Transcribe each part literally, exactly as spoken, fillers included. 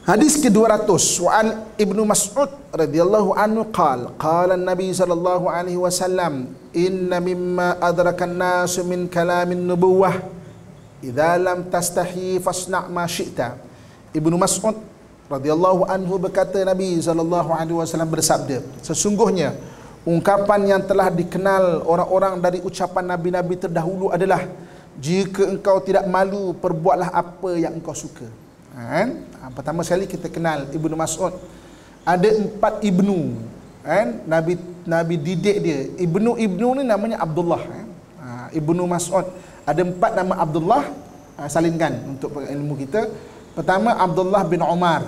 Hadis ke-dua ratus, wa an Ibnu Mas'ud radhiyallahu anhu qala qala an-nabi sallallahu alaihi wasallam inna mimma adraka an-nas min kalamin nubuwah idza lam tastahi fasna' ma syi'ta. Ibnu Mas'ud radhiyallahu anhu berkata, Nabi sallallahu alaihi wasallam bersabda, sesungguhnya ungkapan yang telah dikenal orang-orang dari ucapan nabi-nabi terdahulu adalah, jika engkau tidak malu, perbuatlah apa yang engkau suka. Kan? Pertama sekali kita kenal Ibnu Mas'ud. Ada empat ibnu, kan? Nabi Nabi didik dia. Ibnu ibnu ni namanya Abdullah. Kan? Ibnu Mas'ud. Ada empat nama Abdullah, salinkan untuk ilmu kita. Pertama Abdullah bin Umar.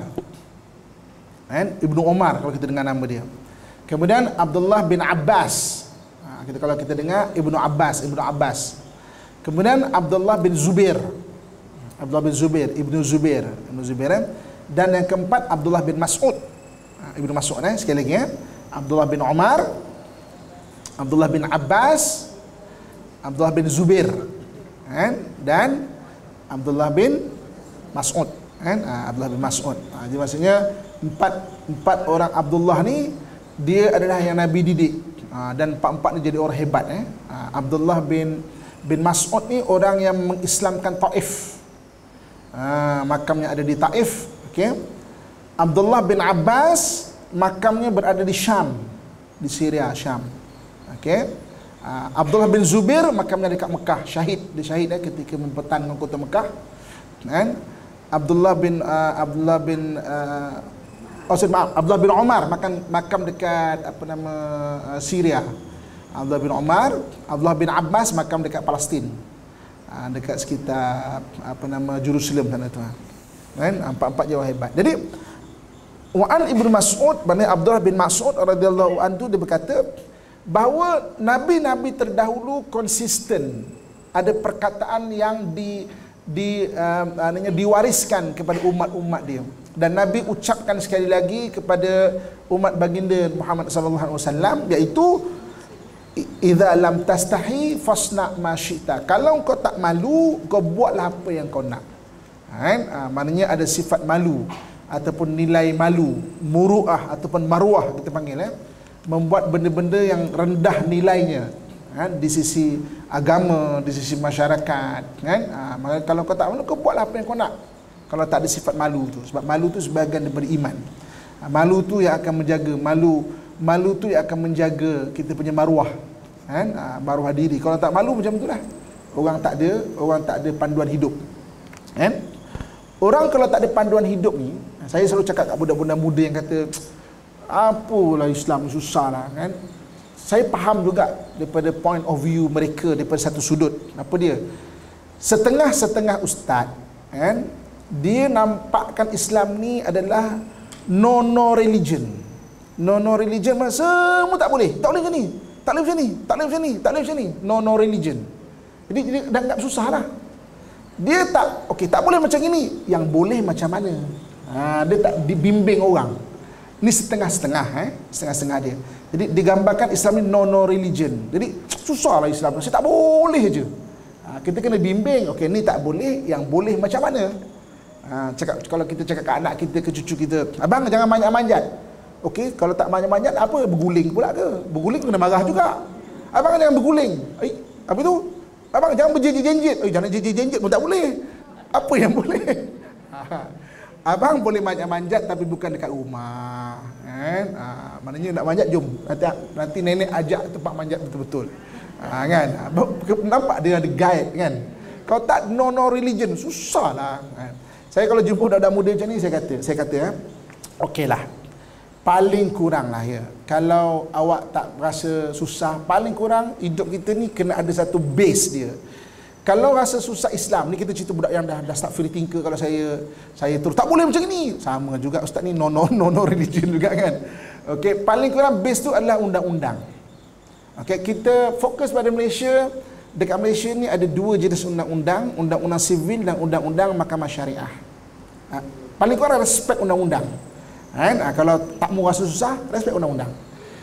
Kan? Ibnu Umar kalau kita dengar nama dia. Kemudian Abdullah bin Abbas. Kita kalau kita dengar Ibnu Abbas, Ibnu Abbas. Kemudian Abdullah bin Zubair. Abdullah bin Zubair, Ibnu Zubair, Ibnu Zubair. Dan yang keempat Abdullah bin Mas'ud. Ibnu Mas'ud eh sekali lagi ya. Abdullah bin Umar, Abdullah bin Abbas, Abdullah bin Zubair, kan? Dan Abdullah bin Mas'ud, kan? Abdullah bin Mas'ud. Jadi maksudnya empat empat orang Abdullah ni dia adalah yang Nabi didik. Dan empat-empat ni jadi orang hebat eh. Abdullah bin bin Mas'ud ni orang yang mengislamkan Taif. Ha, makamnya ada di Taif, okey. Abdullah bin Abbas makamnya berada di Syam, di Syria, Syam. Okey. Uh, Abdullah bin Zubair makamnya dekat Mekah, syahid, dia syahid eh, ketika mempertahankan kota Mekah. Kan? Abdullah bin uh, Abdullah bin uh, oh maaf, Abdullah bin Umar makam makam dekat apa nama uh, Syria. Abdullah bin Umar, Abdullah bin Abbas makam dekat Palestin. Dekat sekitar apa nama Jerusalem sana tu kan. Empat-empat jawab hebat. Jadi wa'an Ibnu Mas'ud, bani Abdullah bin Mas'ud radhiyallahu anhu, dia berkata bahawa nabi-nabi terdahulu konsisten, ada perkataan yang di di uh, diwariskan kepada umat-umat dia, dan Nabi ucapkan sekali lagi kepada umat baginda Muhammad sallallahu alaihi wasallam, iaitu idza lam tastahi fasna' ma syi'ta. Kalau kau tak malu, kau buatlah apa yang kau nak. Kan? Ha, maknanya ada sifat malu ataupun nilai malu, muruah ataupun maruah kita panggil eh. Membuat benda-benda yang rendah nilainya, kan? Di sisi agama, di sisi masyarakat, kan? Ha, maka kalau kau tak malu, kau buatlah apa yang kau nak. Kalau tak ada sifat malu tu, sebab malu tu sebahagian daripada iman. Ha, malu tu yang akan menjaga, malu Malu tu yang akan menjaga kita punya maruah, kan? Ha, maruah diri. Kalau tak malu macam itulah. Orang tak ada, orang tak ada panduan hidup. Kan? Orang kalau tak ada panduan hidup ni, saya selalu cakap kat budak-budak muda yang kata, apalah Islam susah lah, kan? Saya faham juga daripada point of view mereka, daripada satu sudut. Apa dia? Setengah-setengah ustaz, kan? Dia nampakkan Islam ni adalah no-no religion. No-no religion, semua tak boleh. Tak boleh macam ni, tak boleh macam ni, tak boleh macam ni, tak boleh macam ni. No-no religion. Jadi dia dah anggap susah lah. Dia tak, okey, tak boleh macam ini, yang boleh macam mana? Ha, dia tak dibimbing orang. Ni setengah-setengah eh, setengah-setengah dia. Jadi digambarkan Islam ni no-no religion. Jadi susah lah Islam, saya tak boleh je. Ha, kita kena bimbing, okey ni tak boleh, yang boleh macam mana? Ha, cakap, kalau kita cakap ke anak kita, ke cucu kita, abang jangan manjat-manjat. Okey, kalau tak manjat-manjat apa? Berguling pula ke? Berguling kena marah juga. Abang jangan berguling. Eh, apa tu? Abang jangan berjenjit-jenjit. Eh, jangan jenjit-jenjit pun tak boleh. Apa yang boleh? Abang boleh manjat-manjat tapi bukan dekat rumah. Kan? Ha, maknanya nak manjat, jom. Nanti, nanti nenek ajak tempat manjat betul-betul. Ha, kan? Nampak dia ada guide kan? Kalau tak no-no religion, susah lah. Kan? Saya kalau jumpa budak-budak muda macam ni, saya kata, saya kata, eh, okeylah. Paling kurang lah ya, kalau awak tak rasa susah, paling kurang hidup kita ni kena ada satu base dia. Kalau rasa susah Islam ni, kita cerita budak yang dah dah start free thinker, kalau saya saya terus tak boleh macam ni, sama juga ustaz ni no no no no religion juga kan. Okey, paling kurang base tu adalah undang-undang. Okey, kita fokus pada Malaysia. Dekat Malaysia ni ada dua jenis undang-undang, undang-undang sivil dan undang-undang mahkamah syariah. Ha, paling kurang respect undang-undang. Kan? Ha, kalau tak mau rasa susah, respect undang-undang.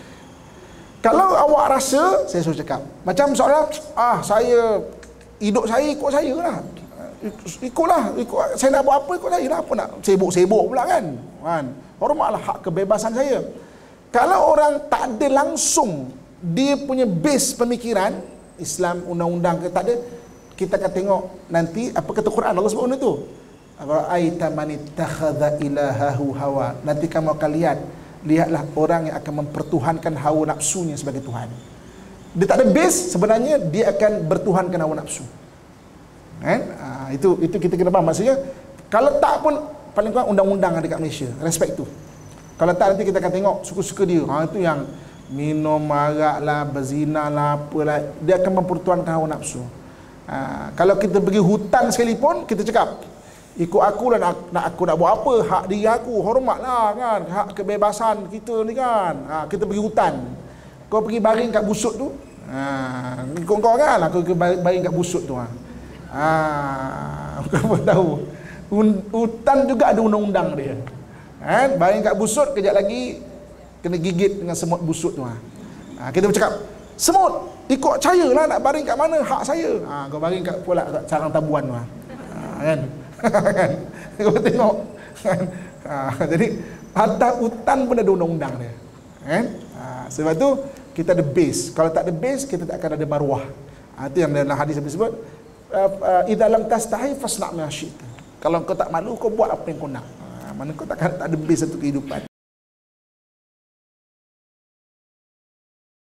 Kalau awak rasa, saya suruh cakap, macam seolah, ah saya, hidup saya ikut saya lah. ikutlah, ikut, saya nak buat apa ikut saya lah, apa nak sibuk-sibuk pula kan. Kan? Hormatlah hak kebebasan saya. Kalau orang tak ada langsung dia punya base pemikiran Islam, undang-undang ke tak ada, kita akan tengok nanti apa kata Quran. Allah sebut benda tu. Ra'aita man ittakhadha ilahahu hawa. Nanti kamu akan lihat, lihatlah orang yang akan mempertuhankan hawa nafsunya sebagai Tuhan. Dia tak ada base, sebenarnya dia akan bertuhankan hawa nafsu. Kan? Ha, itu itu kita kena faham. Maksudnya kalau tak pun paling kurang undang-undang ada kat Malaysia. Respect tu. Kalau tak nanti kita akan tengok suka-suka dia. Ha, itu yang minum arak lah, berzina lah, apalah, dia akan mempertuhankan hawa nafsu. Ha, kalau kita pergi hutan sekalipun, kita cakap ikut aku lah, nak, nak aku nak buat apa, hak diri aku, hormatlah kan, hak kebebasan kita ni kan. Ha, kita pergi hutan, kau pergi baring kat busuk tu, ha, ikut kau kan, aku pergi baring kat busuk tu. Ha, ha kau pun tahu hutan juga ada undang-undang dia kan, baring kat busuk, kejap lagi kena gigit dengan semut busuk tu. Ha, kita bercakap semut, ikut saya lah nak baring kat mana, hak saya. Ha, kau baring kat pula kat sarang tabuan tu. Ha, kan? Kan? Kau tengok. Kan? Ha, jadi atas hutan pun ada undang-undang dia. Kan? Ha, sebab tu kita ada base. Kalau tak ada base, kita tak akan ada maruah. Ha, itu yang dalam hadis disebut, idza lam tastahi fasna' ma syi'ta. Kalau kau tak malu, kau buat apa yang kau nak. Ha, mana kau takkan tak ada base satu kehidupan.